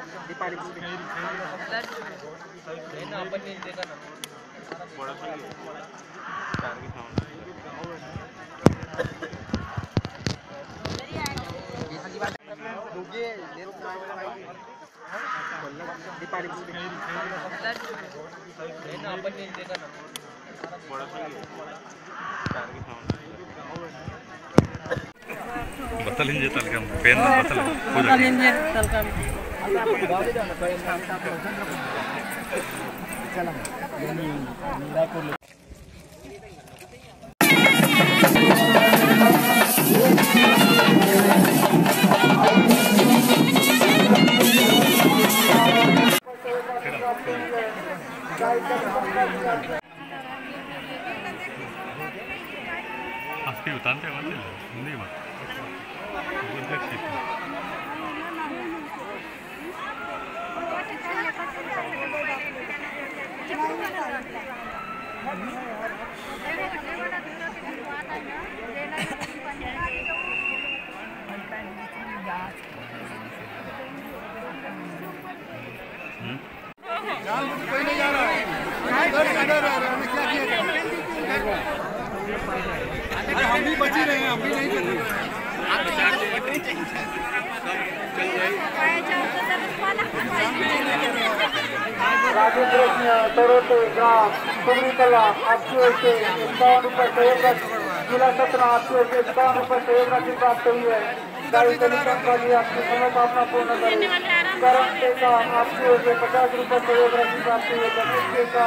बतलिंजे तलकम पेन बतलिंजे तलकम Pasti utante mati lah, ini mah. कोई नहीं जा रहा है, हम भी बची रहे हैं, हम भी नहीं चल रहे आपकी ओर से 51 रुपये सहयोग राशि, जिला सतना आपकी ओर से 51 रुपये सहयोग राशि प्राप्त हुई है। गाड़ी टेलीकॉम का भी आपकी मनोकामना पूर्ण करें। करण टेका आपकी ओर से 50 रुपये सहयोग राशि प्राप्त हुई है। गणेश टेका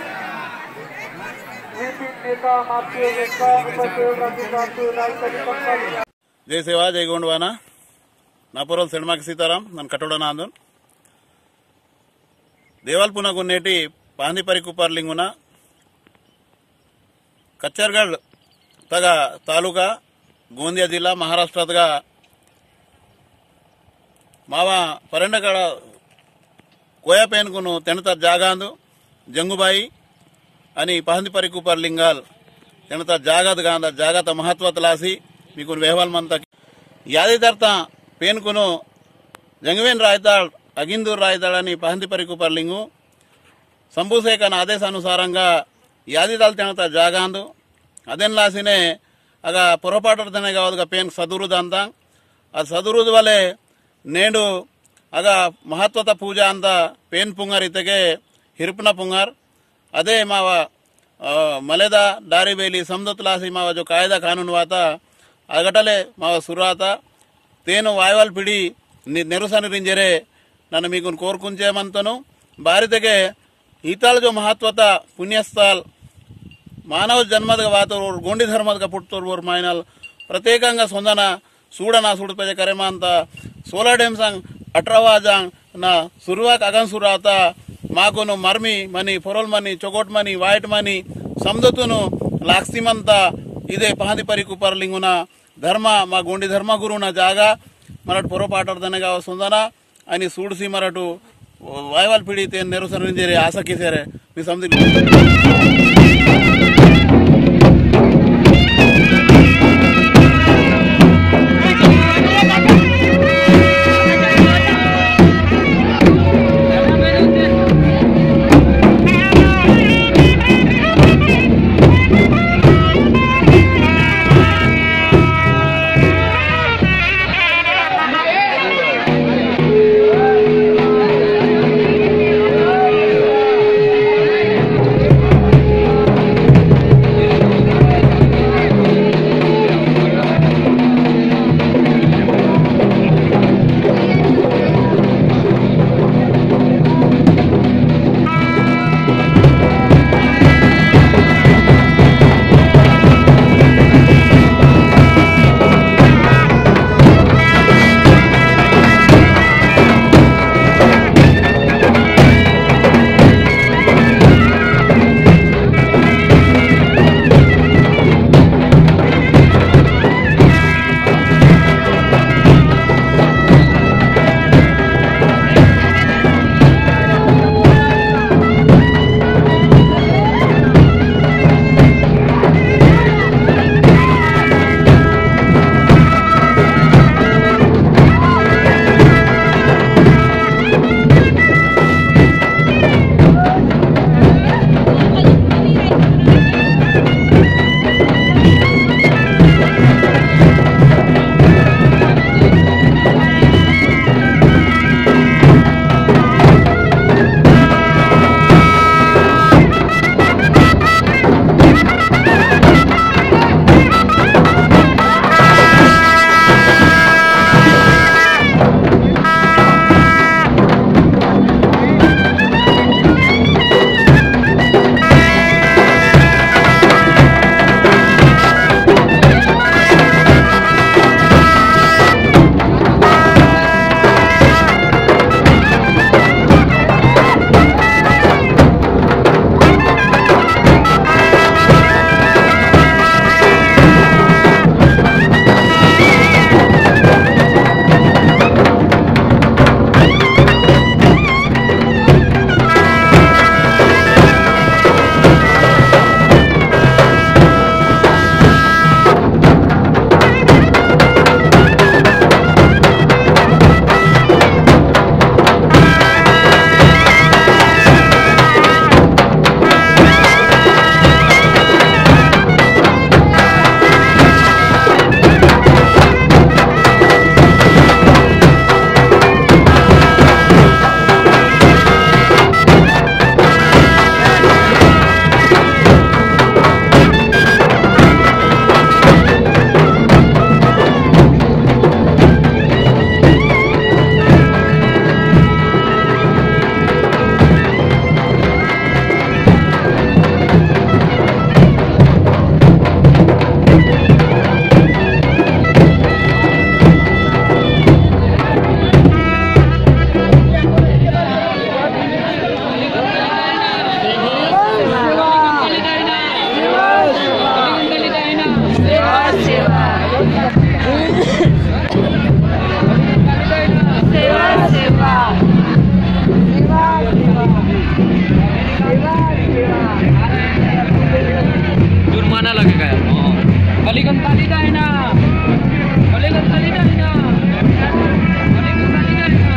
जय सेवा जय गोंडवाना नापुरल सेणमाक सीताराम नन कटोड़ा नांदन देवालपुना गुन्नेटी पांदीपरिकुपर्लिंगुना कच्चरगढ़ तगा तालुका गोंदिया जिला महाराष्ट्र तगा मावा परंडगढ़ कोया पेनकुनु तेनता जागांदु जंगुबाई అని పాందిపరికుపర్ లింగాల్ జనత జాగత్ గాంద జాగత మహత్వత లాసి మీకు వెహవల్ మంత యాదిదర్త పేన్కును జంగవేన్ రాయతాళ్ అగిందూర్ రాయతాళ్ అని పాందిపరికుపర్ లింగు సంభూసేకన ఆదేశానుసారంగా యాదిదాల్ జనత జాగాందు అదెన్ లాసినే అగ పొరపాటర్తనే కావదుగా పేన్ సదురుద్ అంత ఆ సదురుద్ వలె నేడు అగ మహత్వత పూజ అంత పేన్ పుంగర్ ఇతగే हिरपना पुंगार अदे मावा मलेदा दारीबेली समदतलासी मावा जो कायदा कानून वाता अगटले मावा सुराता तेनु वायवाल पिड़ी नेरुसनि रिंजरे नन्नु मीकु कोरुकुंचेमंतनु बारितेगे ईताल जो महत्वता पुण्यस्थल मानव जन्मद वातोर गोंडी धर्मद पुट्टोर मायनल प्रत्येकंगा सोंदना सूडना सूडपजे करेमांत सोलर डैम संग 18 जांग ना सुरुवाक अगन सुराता मागोनु मर्मी मनी फोरल मनी चोगोट मनी वाइट मनी समदतुनु लाक्सिमंत इदे पांदिपरिकुपर्लिंगुना धर्म मा गोंडी धर्म गुरुना जागा मराठ पोरोपाटर्दनेगा सोंदना आणि सूडसी मराठू वायवाल पिढी ते नेरुसरिंजेरे आशा किसेरे मी समझी जुर्माना लगेगा यार। कलीगंज ताली जाए ना, कलीगंज ताली जाए ना, कलीगंज ताली जाए ना।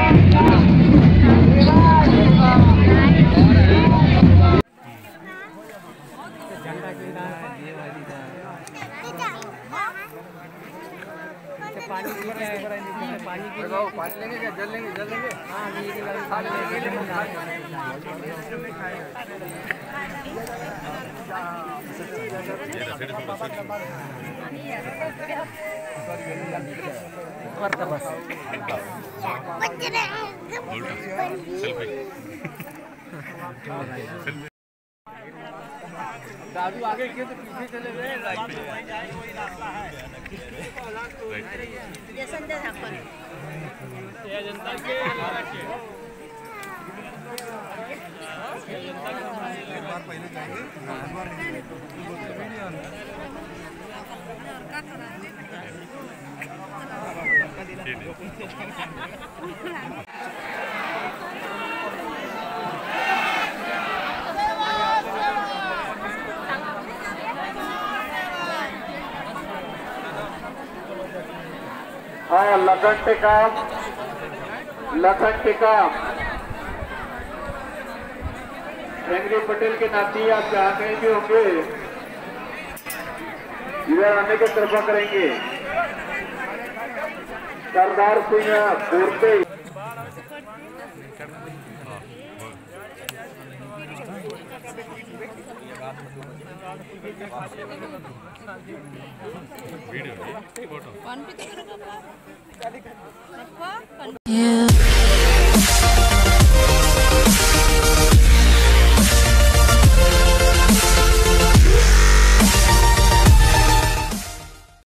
पानी लेंगे क्या? जल लेंगे, जल लेंगे। हाँ, दादू आगे किए तो पीछे चले गए। पहले जाएंगे हाँ, लखन टिका हेनरी पटेल के नाती आप जहाँ कहीं भी होंगे इधर आने की कृपा करेंगे। Sardar Singh Purte video photo